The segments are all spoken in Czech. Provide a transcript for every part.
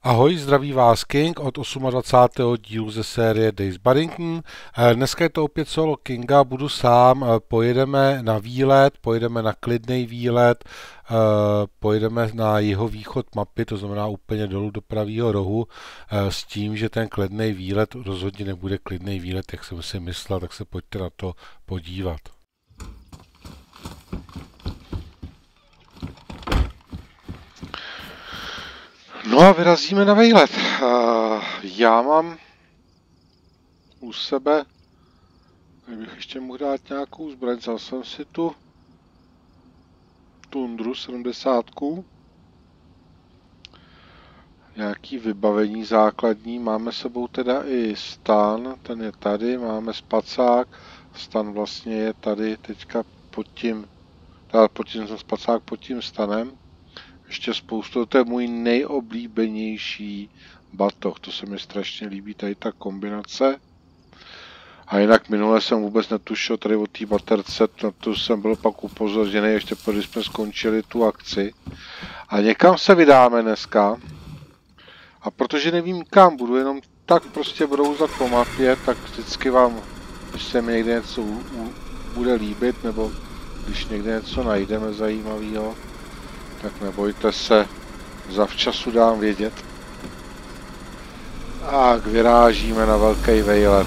Ahoj, zdraví vás King od 28. dílu ze série Days Barrington. Dneska je to opět solo Kinga, budu sám, pojedeme na výlet, pojedeme na klidný výlet, pojedeme na jihovýchod mapy, to znamená úplně dolů do pravýho rohu, s tím, že ten klidný výlet rozhodně nebude klidný výlet, jak jsem si myslel, tak se pojďte na to podívat. No a vyrazíme na výlet. Já mám u sebe, kdybych ještě mohl dát nějakou zbraň, vzal jsem si tu Tundru 70. Nějaký vybavení základní, máme sebou teda i stan, ten je tady, máme spacák, stan vlastně je tady teďka pod tím spacák pod tím stanem. Ještě spoustu, to je můj nejoblíbenější batoh, to se mi strašně líbí, tady ta kombinace. A jinak minule jsem vůbec netušil tady o té baterce, na to jsem byl pak upozorněný, ještě když jsme skončili tu akci. A někam se vydáme dneska. A protože nevím kam, budu jenom tak prostě brouzat po mapě, tak vždycky vám, když se mi někde něco bude líbit, nebo když někde něco najdeme zajímavého, tak nebojte se, zavčasu dám vědět. Tak vyrážíme na velký výlet.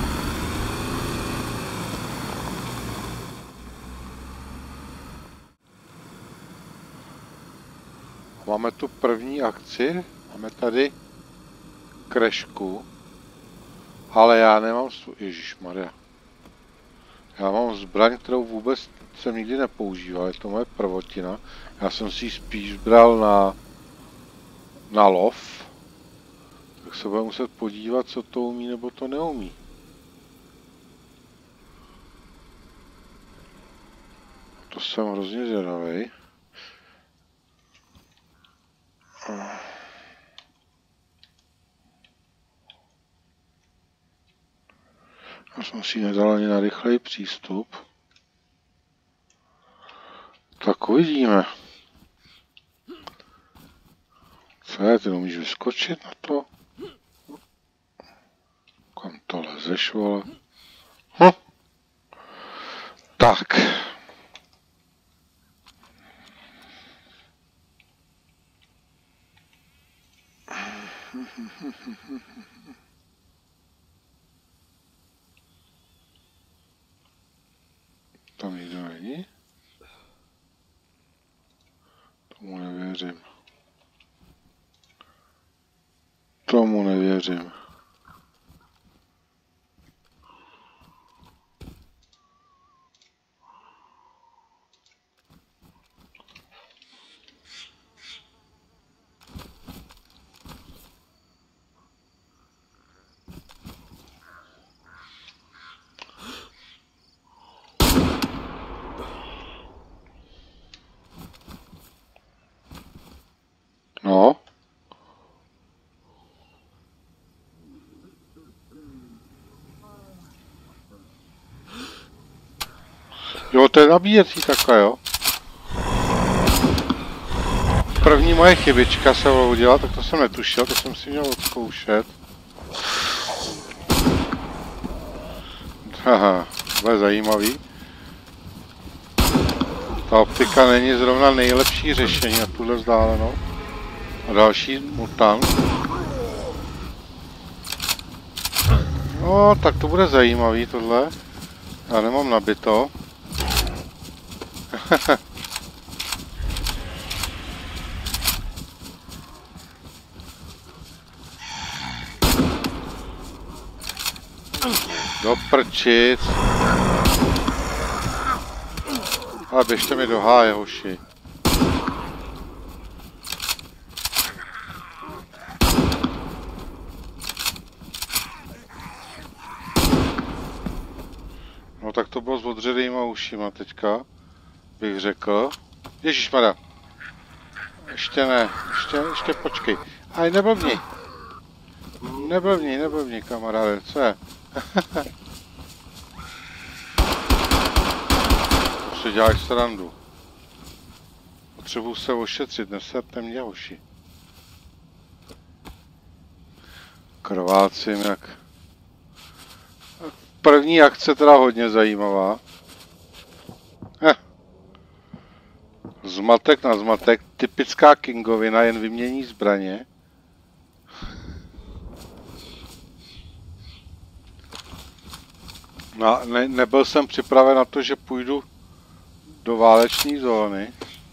Máme tu první akci, máme tady krešku, ale já nemám, ježišmarja, já mám zbraň, kterou vůbec jsem nikdy nepoužíval, je to moje prvotina, já jsem si ji spíš bral na lov, tak se budeme muset podívat, co to umí nebo to neumí. To jsem hrozně zvědavej. Já jsem si nedal ani na rychlej přístup. Tak uvidíme. Co je, ty umíš vyskočit na to? Kam to lezeš, vole? Tak. Tam nikdo není? Tomu nevěřím. Tomu nevěřím. No. Jo, to je nabíjecí takhle, jo. První moje chybička se udělala, tak to jsem netušil, to jsem si měl odzkoušet. Haha, to je zajímavý. Ta optika není zrovna nejlepší řešení na tuhle vzdálenou. A další mutant. No, tak to bude zajímavý tohle. Já nemám nabito. Do prčic. Ale běžte mi do háje, hoši. No tak to bylo s odřenýma ušima teďka, bych řekl. Ježišmarja. Ještě ne, ještě počkej. Aj neblbni. Neblbni, kamaráde, co je? To si děláš srandu. Potřebuji se ošetřit, neserte mě, hoši. Krvácím jak... První akce teda hodně zajímavá. Zmatek na zmatek, typická kingovina, jen vymění zbraně. No, nebyl jsem připraven na to, že půjdu do váleční zóny.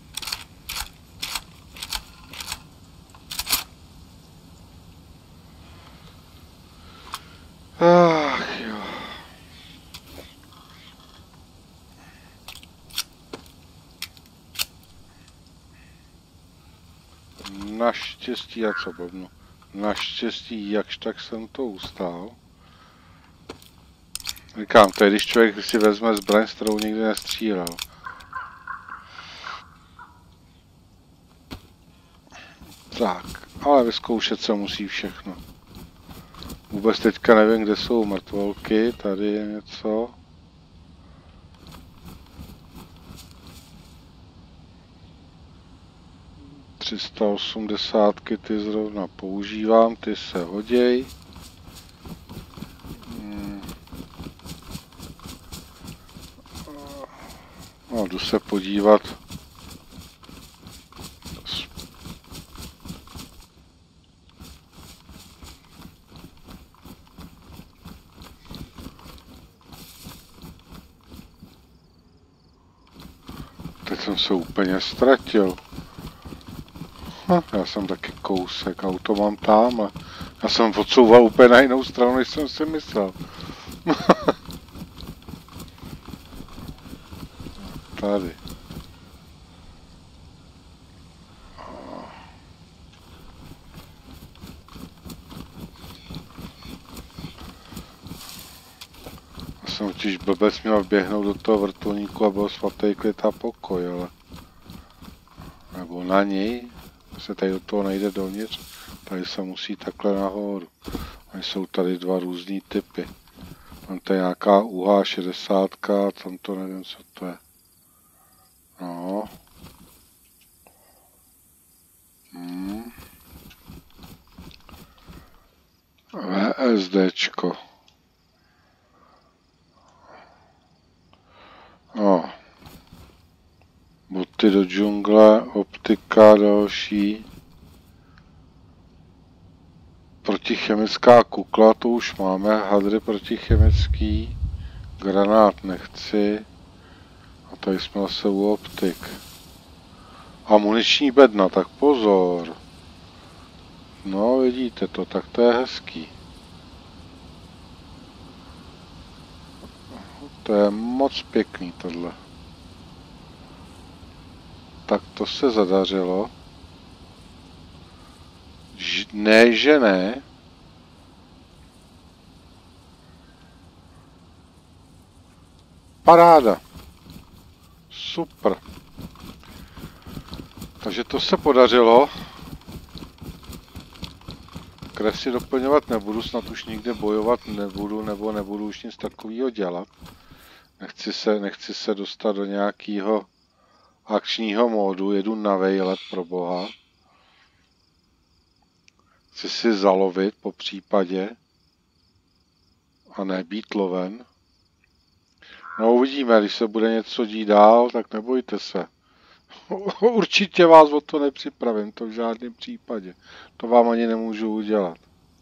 Ach jo. Naštěstí, jak se blbnu. Naštěstí, jakž tak jsem to ustál. Říkám, to je, když člověk si vezme zbraň, s kterou nikdy nestřílel. Tak, ale vyzkoušet se musí všechno. Vůbec teďka nevím, kde jsou mrtvolky, tady je něco. ...380 ty zrovna používám, ty se hoděj. No, jdu se podívat. Teď jsem se úplně ztratil. Já jsem taky kousek, auto mám tam. Já jsem odsouval úplně na jinou stranu, než jsem si myslel. Tady. Já jsem totiž blbec měl běhnout do toho vrtulníku a byl svatý klid a pokoj, ale... Nebo na něj. Se tady do toho nejde dovnitř. Tady se musí takhle nahoru. A jsou tady dva různý typy. Tam to je nějaká UH-60, tam to nevím, co to je. No. VSDčko. No. Boty do džungle, optika další. Protichemická kukla, to už máme, hadry protichemický. Granát nechci. A tady jsme zase u optik. A muniční bedna, tak pozor. No, vidíte to, tak to je hezký. To je moc pěkný tohle. Tak to se zadařilo. Ne, že ne. Paráda. Super. Takže to se podařilo. Kresy doplňovat nebudu, snad už nikde bojovat nebudu, nebo nebudu už nic takového dělat. Nechci se dostat do nějakého akčního módu, jedu na vejlet pro boha. Chci si zalovit po případě a ne být loven. No uvidíme, když se bude něco dít dál, tak nebojte se. Určitě vás o to nepřipravím, to v žádném případě. To vám ani nemůžu udělat.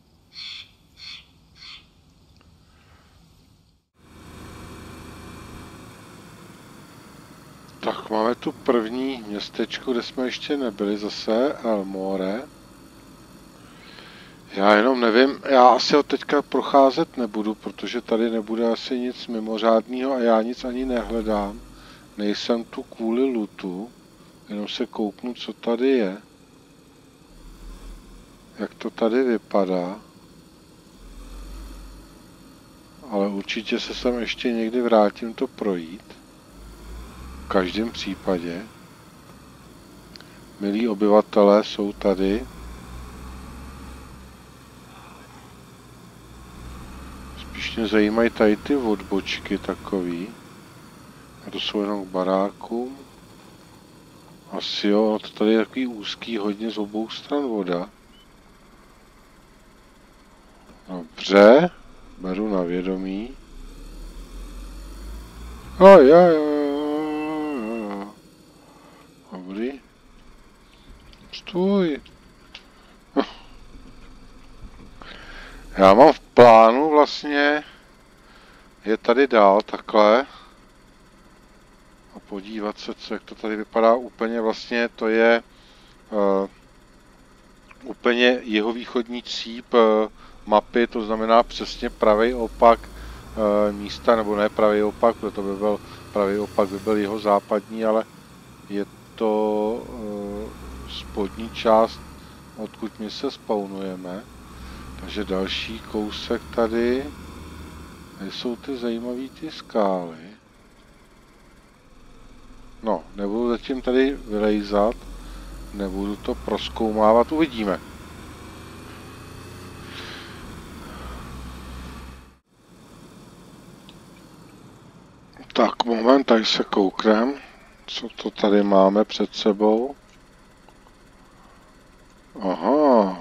Tak máme tu první městečko, kde jsme ještě nebyli zase, Elmore. Já jenom nevím, já asi ho teďka procházet nebudu, protože tady nebude asi nic mimořádného a já nic ani nehledám. Nejsem tu kvůli lootu, jenom se kouknu, co tady je. Jak to tady vypadá. Ale určitě se sem ještě někdy vrátím to projít. V každém případě. Milí obyvatelé jsou tady. Spíš mě zajímají tady ty odbočky takový. A to jsou jenom k barákům. Asi jo, to tady je takový úzký hodně z obou stran voda. Dobře, beru na vědomí. Dobrý. Stůj. Já mám v plánu vlastně je tady dál takhle a podívat se, co, jak to tady vypadá úplně. Vlastně to je úplně jihovýchodní cíp mapy, to znamená přesně pravý opak místa, nebo ne pravý opak, protože to by byl pravý opak, by byl jihozápadní, ale je to spodní část, odkud my se spawnujeme. Takže další kousek tady. Tady jsou ty zajímavé ty skály. No, nebudu zatím tady vylejzat. Nebudu to prozkoumávat, uvidíme. Tak, moment, tady se kouknem, co to tady máme před sebou. Aha.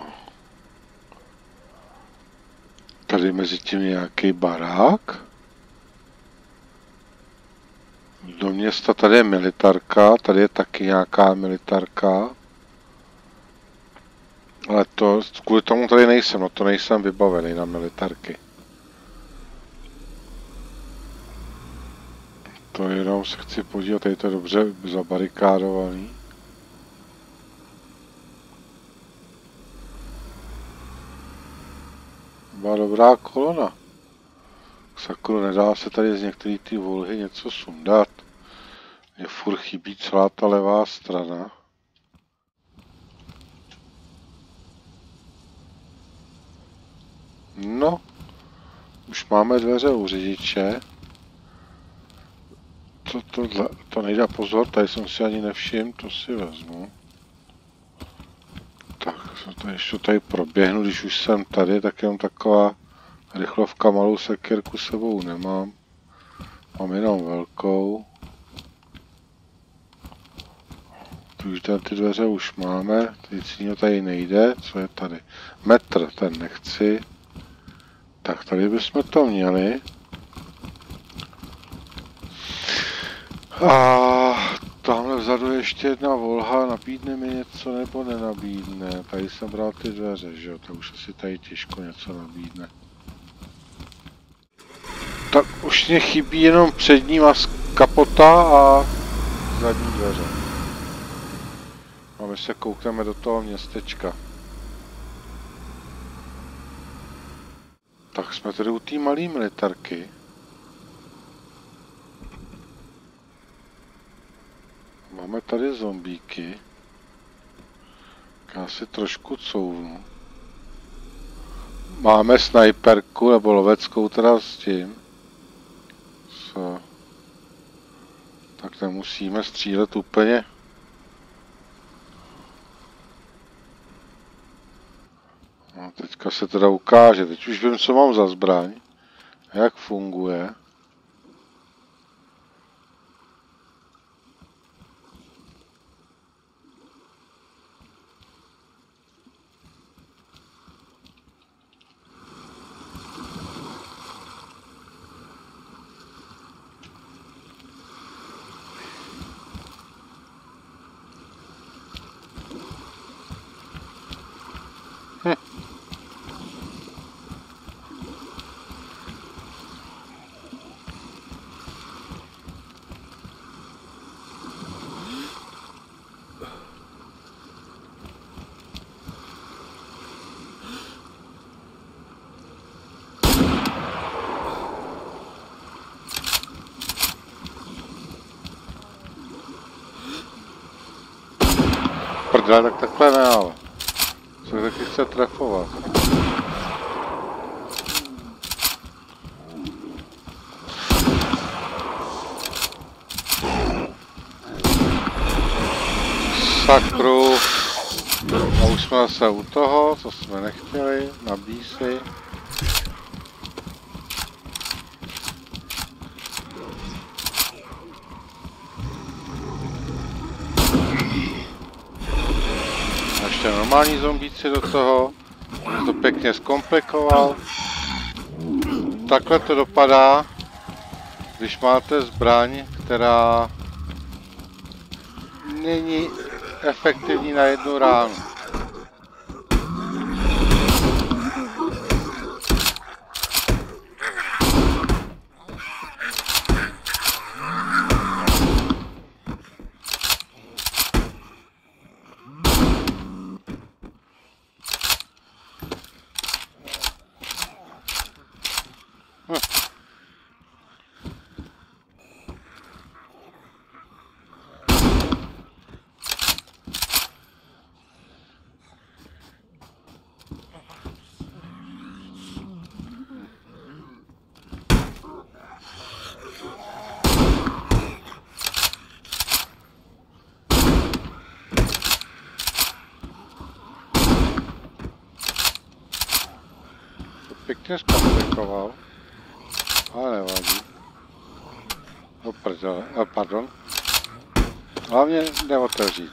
Tady mezi tím nějaký barák. Do města tady je militarka, tady je taky nějaká militarka. Ale to, kvůli tomu tady nejsem, no to nejsem vybavený na militarky. To jenom se chci podívat, tady to je dobře zabarikádovaný. Byla dobrá kolona. Sakru, nedá se tady z některé ty volhy něco sundat. Mně furt chybí celá ta levá strana. No, už máme dveře u řidiče. Co tohle? To nejde, pozor, tady jsem si ani nevšiml, to si vezmu. Tak, ještě tady proběhnu, když už jsem tady, tak jenom taková rychlovka, malou sekírku sebou nemám. Mám jenom velkou. Už ty dveře už máme, nic jiného tady nejde, co je tady? Metr, ten nechci. Tak tady bychom to měli. A tamhle vzadu ještě jedna volha, nabídne mi něco nebo nenabídne. Tady jsem bral ty dveře, že jo, tak už asi tady těžko něco nabídne. Tak už mě chybí jenom přední kapota a zadní dveře. A my se koukneme do toho městečka. Tak jsme tady u té malé militarky. Máme tady zombíky. Já si trošku couvnu. Máme snajperku, nebo loveckou teda s tím. Co? Tak nemusíme střílet úplně. No, teďka se teda ukáže. Teď už vím, co mám za zbraň. Jak funguje. Prdele, tak takhle ne, ale. Co taky chce trefovat. Sakru. A už jsme zase u toho, co jsme nechtěli, nabíj si. Ještě normální zombíci do toho, to pěkně zkomplikoval. takhle to dopadá, když máte zbraň, která není efektivní na jednu ránu. Pěkně zkomplikoval, ale nevadí. No prdele, pardon. Hlavně neotevřít.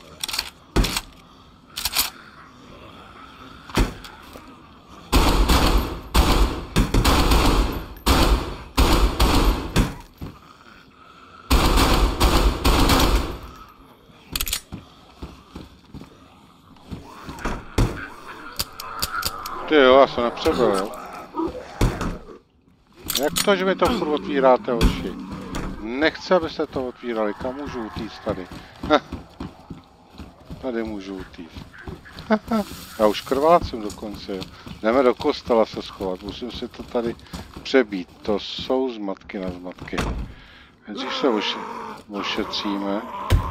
Ty jo, já jsem nepřebyl, jo. Jak to, že mi to furt otvíráte oči? Nechci, abyste to otvírali, kam můžu utíct tady? Tady můžu utíct. Já už krvácím dokonce, jo. Jdeme do kostela se schovat, musím si to tady přebít. To jsou zmatky na zmatky. Nejdřív se ošetříme.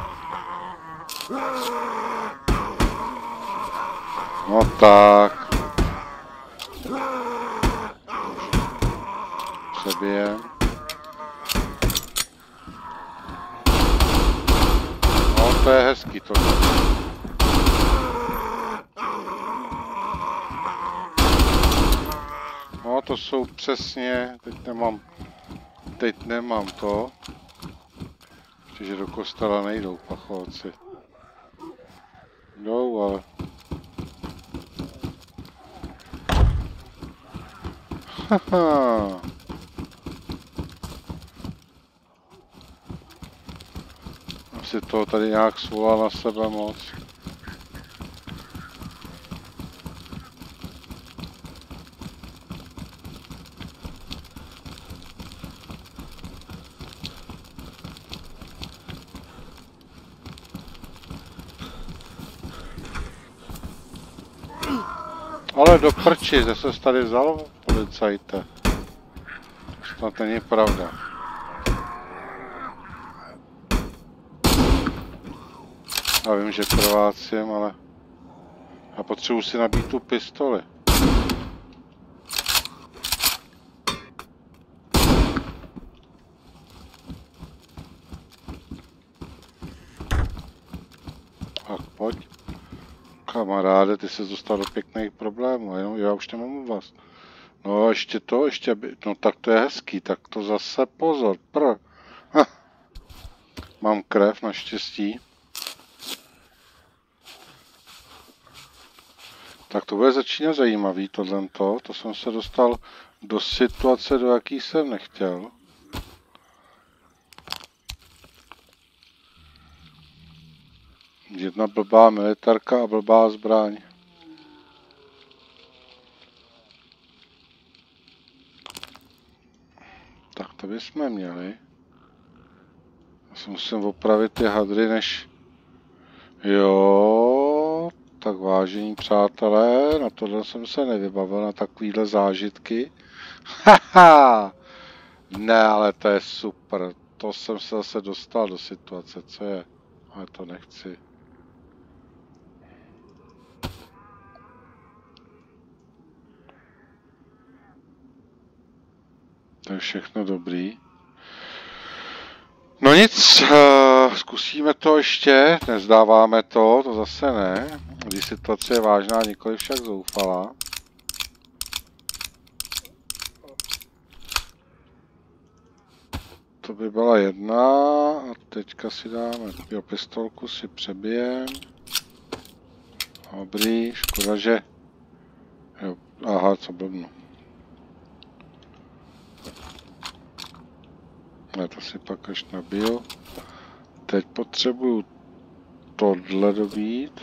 No tak. Přebijem. No to je hezký tohle. No to jsou přesně, teď nemám to. Protože do kostela nejdou pacholci. Jdou, ale... Haha. Asi toho tady nějak svolal na sebe moc. Ale do prči, že se tady vzal policajte. To snad není pravda. Já vím, že krvácím, ale já potřebuji si nabít tu pistoli. Tak pojď. Kamaráde, ty se dostal do pěkných problémů, jenom já už nemám vás. No ještě to, no tak to je hezký, tak to zase pozor, Mám krev naštěstí. Tak to bude začínat zajímavý tohleto, to jsem se dostal do situace, do jaký jsem nechtěl. Jedna blbá militárka a blbá zbraň. Tak to bychom měli. Já si musím opravit ty hadry, než... Jo, tak vážení přátelé, na tohle jsem se nevybavil, na takovýhle zážitky. Haha! Ne, ale to je super. To jsem se zase dostal do situace, co je. Ale to nechci. To je všechno dobrý. No nic, zkusíme to ještě, nezdáváme to zase ne. Když situace je vážná, nikoli však zoufalá. To by byla jedna a teďka si dáme, jo, pistolku si přebijem. Dobrý, škoda, že... Jo, aha, co blbnu. Ne, to si pak až nabiju. Teď potřebuju tohle dobít.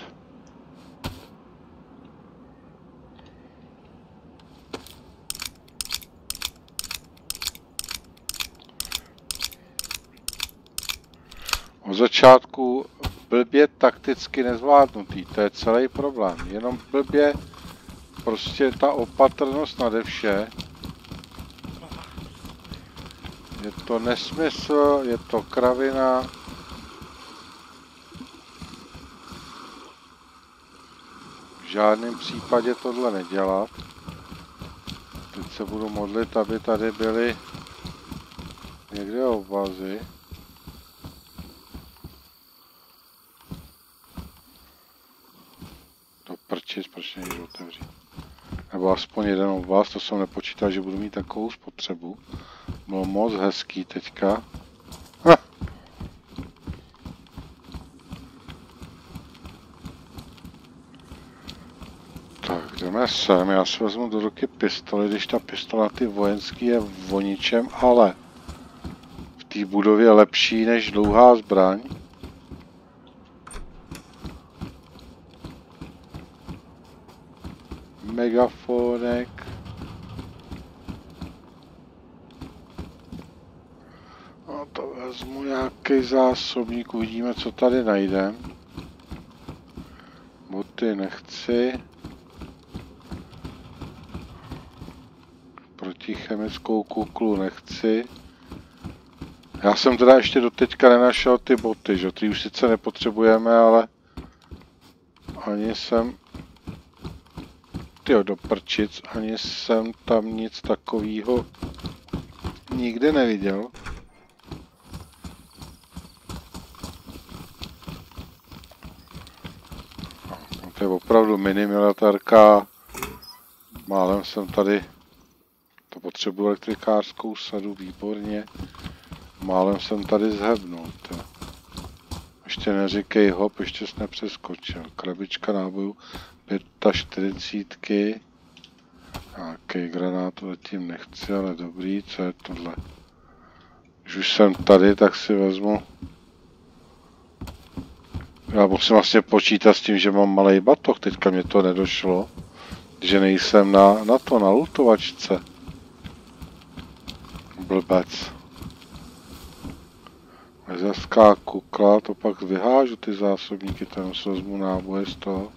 Od začátku blbě takticky nezvládnutý, to je celý problém. Jenom blbě prostě ta opatrnost nade vše. Je to nesmysl, je to kravina. V žádném případě tohle nedělat. Teď se budu modlit, aby tady byly někde obvazy. Do prčic, proč nejdu otevřít. Nebo aspoň jeden obvaz, to jsem nepočítal, že budu mít takovou spotřebu. Bylo moc hezký teďka. Tak, jdeme sem. Já si vezmu do ruky pistoli, když ta pistola ty vojenský je o ničem, ale v té budově lepší než dlouhá zbraň. Megafonek. No to vezmu nějaký zásobník, uvidíme, co tady najdem. Boty nechci. Protichemickou kuklu nechci. Já jsem teda ještě doteďka nenašel ty boty, že? Ty už sice nepotřebujeme, ale ani jsem... Tyjo, do prčic, ani jsem tam nic takového nikdy neviděl. No, to je opravdu mini militárka. Málem jsem tady... To potřebuji elektrikářskou sadu, výborně. Málem jsem tady zhebnul. Ještě neříkej hop, ještě jsi nepřeskočil. Krabička nábojů 45. Nějaký granát letím nechci, ale dobrý, co je tohle? Když už jsem tady, tak si vezmu... Já musím vlastně počítat s tím, že mám malej batoh, teďka mě to nedošlo. Že nejsem na lutovačce. Blbec. Lezerská kukla, to pak vyhážu ty zásobníky, tam si vezmu náboje z toho.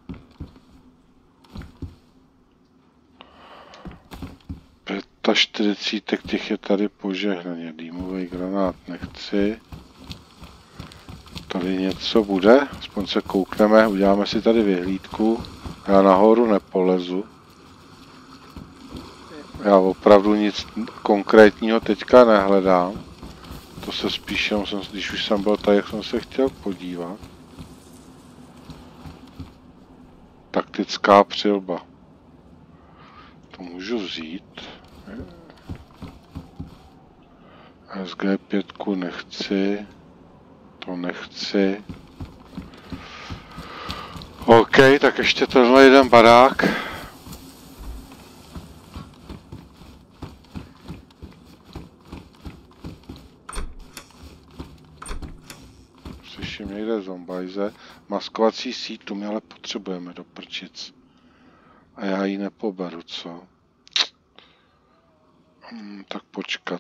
Ta 40 těch je tady požehnaně, dýmový granát nechci. Tady něco bude, aspoň se koukneme, uděláme si tady vyhlídku. Já nahoru nepolezu. Já opravdu nic konkrétního teďka nehledám. To se spíš, když už jsem byl tady, jak jsem se chtěl podívat. Taktická přilba. To můžu vzít. SG5 nechci. To nechci. OK, tak ještě tenhle jeden barák. Slyším někde zombajze. Maskovací síť, tu my ale potřebujeme do prčic. A já ji nepoberu, co? Tak počkat.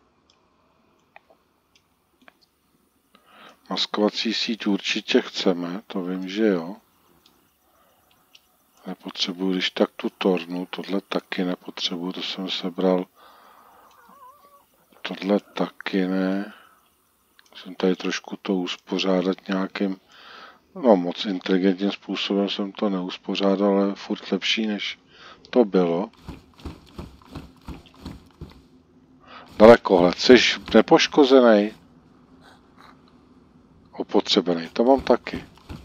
Maskovací síť určitě chceme, to vím, že jo. Nepotřebuji, když tak tu tornu, tohle taky nepotřebuji, to jsem sebral. Tohle taky ne. Musím tady trošku to uspořádat nějakým, no moc inteligentním způsobem jsem to neuspořádal, ale furt lepší, než to bylo. Dalekohled, jsi nepoškozený? Opotřebený, to mám taky.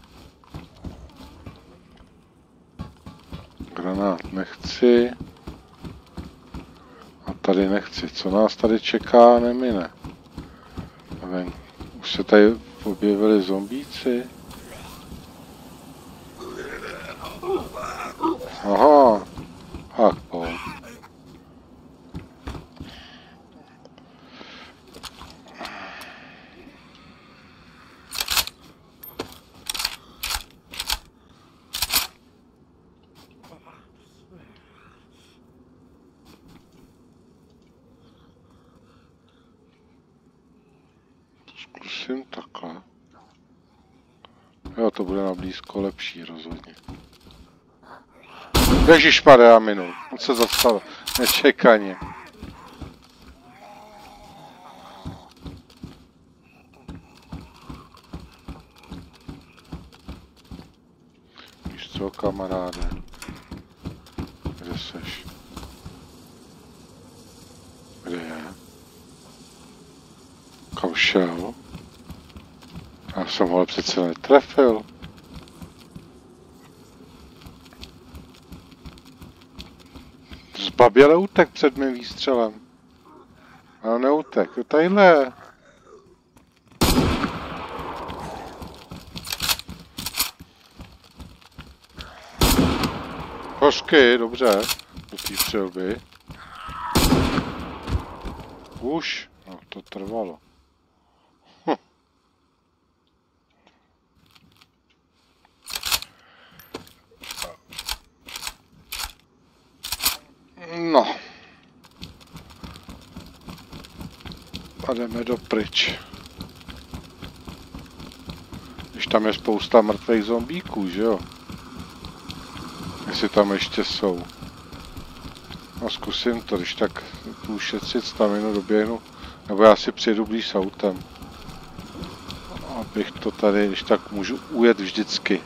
Granát nechci. A tady nechci. Co nás tady čeká, nemine. Nevím, už se tady objevili zombíci. Aha. Ach, pojď. Zkusím takhle. Jo, to bude na blízko lepší rozhodně. Ježišmarja, minul. On se zastavil. Nečekaně. Víš co, kamaráde? Kde seš? Kde je? Kam šel? Já jsem ho přece netrefil. Zbaběle utek před mým výstřelem. Ale neutek, jo tadyhle. Hořky, dobře. Do té střelby. Už? No, to trvalo. No. A jdeme dopryč. Když tam je spousta mrtvých zombíků, že jo? Jestli tam ještě jsou. No zkusím to, když tak tu ušetřit staminu, doběhnu. Nebo já si přijedu blíž s autem. Abych to tady, když tak můžu ujet vždycky.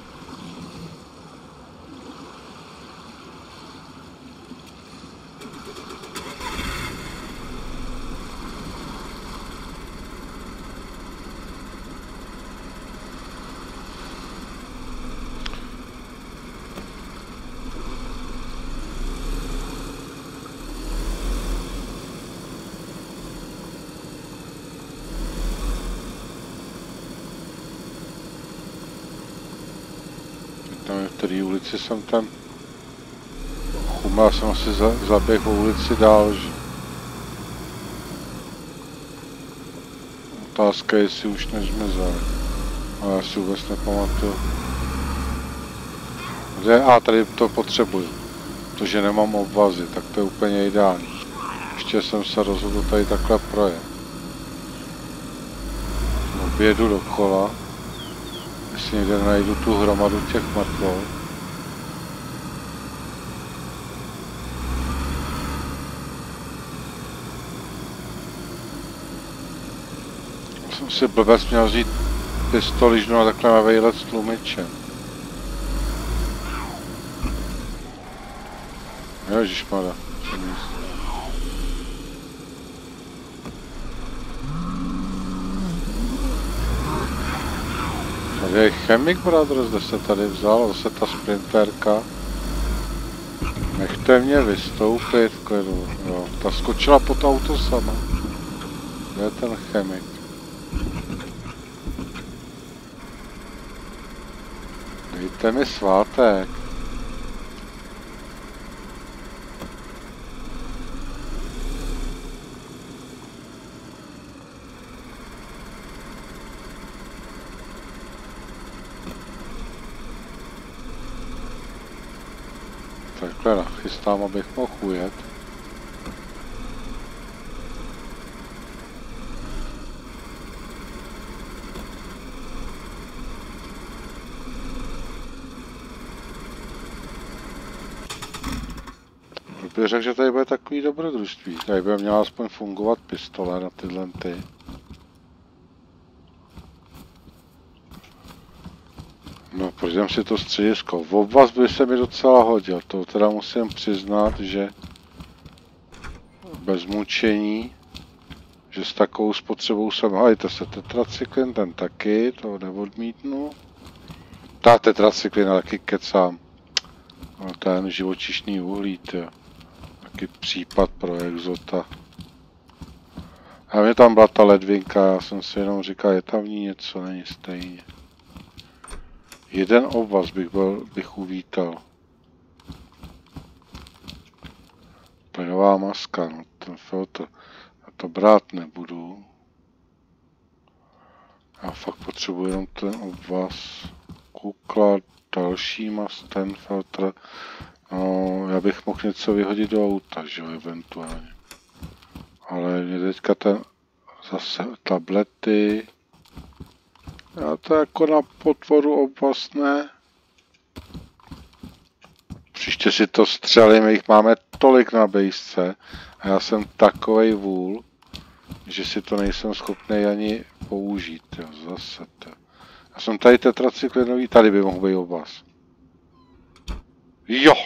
V které ulici jsem tam chumel, jsem asi zaběhl po ulici dál, že? Otázka je, jestli už nezmizel, ale já si vůbec nepamatuju. Kde? A tady to potřebuju, protože nemám obvazy, tak to je úplně ideální. Ještě jsem se rozhodl tady takhle projet. Objedu dokola. Jestli někde najdu tu hromadu těch mrtvol. Jsem si blbec měl vzít pistoližnu a takhle na vejlet s tlumičem. Ježišmarja, tady je Chemik Brothers, kde se tady vzal, zase ta sprinterka. Nechte mě vystoupit v klidu, jo, ta skočila pod auto sama. Kde je ten Chemik? Dejte mi svátek. Takhle nachystám, abych mohl ujet. Bych řekl, že tady bude takový dobrodružství. Tady by měla aspoň fungovat pistole na tyhle ty. No, projdem si to středisko. V obvaz by se mi docela hodil. To teda musím přiznat, že bez mučení, že s takovou spotřebou jsem... Hajte se, tetracyklin, ten taky, to neodmítnu. Ta tetracyklin taky kecám. No, ten živočišný uhlí, tyjo. Taky případ pro exota. A mě tam byla ta ledvinka, já jsem si jenom říkal, je tam v ní něco, není stejně. Jeden obvaz bych uvítal. Plynová maska, no ten filtr. Já to brát nebudu. Já fakt potřebuji jenom ten obvaz. Kukla, další mas, ten filtr. No, já bych mohl něco vyhodit do auta, že jo, eventuálně. Ale mě teďka ten zase tablety. Já to jako na potvoru opasné. Příště si to střelím, jich máme tolik na bejsce. A já jsem takovej vůl, že si to nejsem schopný ani použít. Jo, zase to. Já jsem tady tetracyklinový, tady by mohl být obaz. Jo!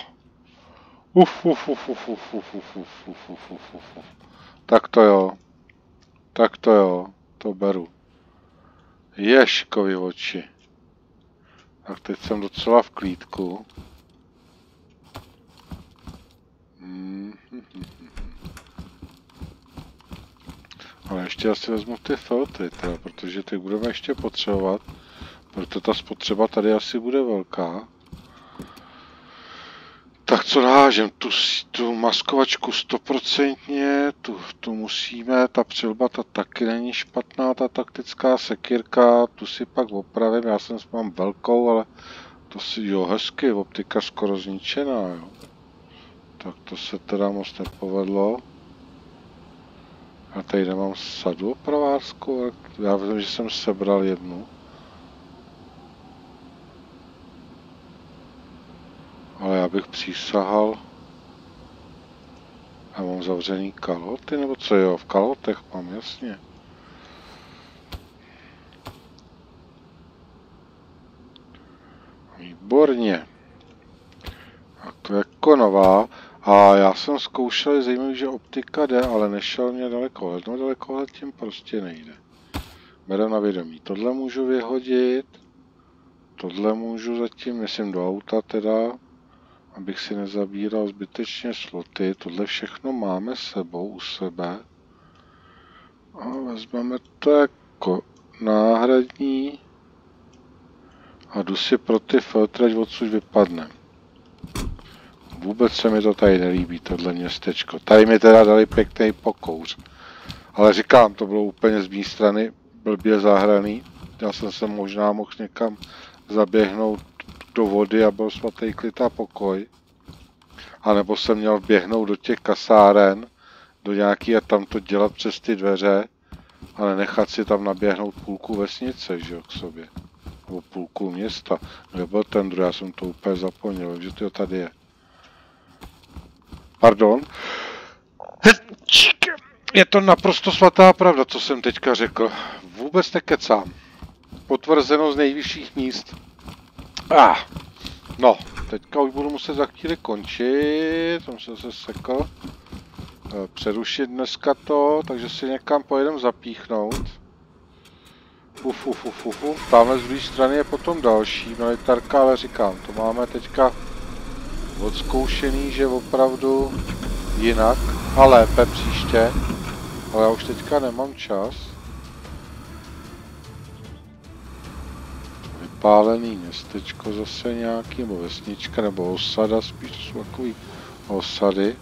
Tak to jo. Tak to jo. To beru. Ježkovi oči. Tak teď jsem docela v klídku. Ale ještě asi vezmu ty filtry, teda, protože ty budeme ještě potřebovat. Proto ta spotřeba tady asi bude velká. Tak co nahážem? Tu maskovačku 100%, tu musíme, ta přilba ta taky není špatná, ta taktická sekírka, tu si pak opravím, já jsem mám velkou, ale to si, jo, hezky, optika skoro zničená, jo. Tak to se teda moc nepovedlo. Já tady nemám sadu opravářskou, já vím, že jsem sebral jednu. Ale já bych přísahal. Já mám zavřený kalhoty, nebo co jo? V kalhotech mám, jasně. Výborně. A to je konová. A já jsem zkoušel, zajímavý, že optika jde, ale nešel mě dalekohled. No dalekohled tím prostě nejde. Beru na vědomí. Tohle můžu vyhodit. Tohle můžu zatím, myslím do auta teda. Abych si nezabíral zbytečně sloty. Tohle všechno máme sebou u sebe. A vezmeme to jako náhradní. A jdu si pro ty filtry, ať odsud vypadne. Vůbec se mi to tady nelíbí, tohle městečko. Tady mi teda dali pěkný pokouř. Ale říkám, to bylo úplně z mé strany blbě zahraný. Já jsem se možná mohl někam zaběhnout do vody a byl svatý klid a pokoj. A nebo jsem měl běhnout do těch kasáren, do nějaký a tam to dělat přes ty dveře a nenechat si tam naběhnout půlku vesnice, že jo, k sobě. Nebo půlku města. Kde byl ten druhý, já jsem to úplně zapomněl, že to tady je. Pardon. Je to naprosto svatá pravda, co jsem teďka řekl. Vůbec nekecám. Potvrzeno z nejvyšších míst. No, teďka už budu muset za chvíli končit. Jsem se sekl. Přerušit dneska to, takže si někam pojedem zapíchnout. Tamhle z druhé strany je potom další militarka, ale říkám, to máme teďka odzkoušený, že opravdu jinak a lépe příště. Ale já už teďka nemám čas. Vypálený městečko zase nějaký, nebo vesnička, nebo osada, spíš to jsou takový osady.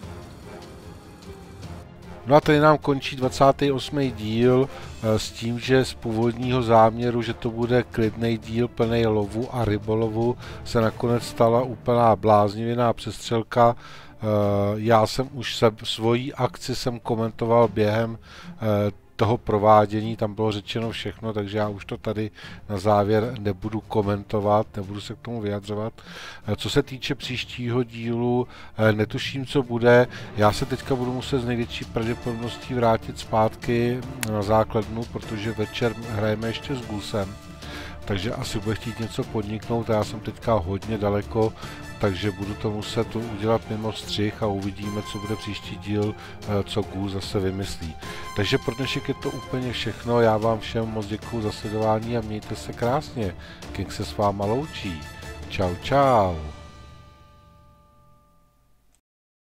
No a tady nám končí 28. díl s tím, že z původního záměru, že to bude klidný díl plný lovu a rybolovu, se nakonec stala úplná bláznivá přestřelka. Já jsem už svoji akci jsem komentoval během toho provádění, tam bylo řečeno všechno, takže já už to tady na závěr nebudu komentovat, nebudu se k tomu vyjadřovat. Co se týče příštího dílu, netuším, co bude. Já se teďka budu muset s největší pravděpodobností vrátit zpátky na základnu, protože večer hrajeme ještě s Gusem. Takže asi bude chtít něco podniknout a já jsem teďka hodně daleko, takže budu to muset udělat mimo střih a uvidíme, co bude příští díl, co Gus zase vymyslí. Takže pro dnešek je to úplně všechno, já vám všem moc děkuju za sledování a mějte se krásně. King se s váma loučí. Čau, čau.